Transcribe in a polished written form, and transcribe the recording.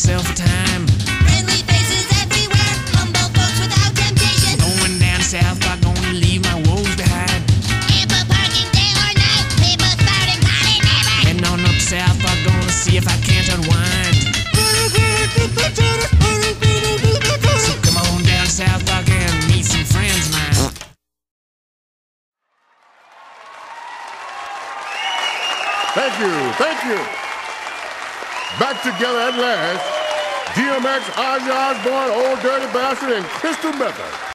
myself a time. Friendly faces everywhere, humble folks without temptation. Going down South Park, gonna leave my woes behind. Ample parking day or night, people spouting potty never. Heading on up South Park, gonna see if I can't unwind. So come on down South Park and meet some friends of mine. Thank you, thank you. Back together at last, DMX, Ozzy Osbourne, Old Dirty Bastard, and Crystal Method.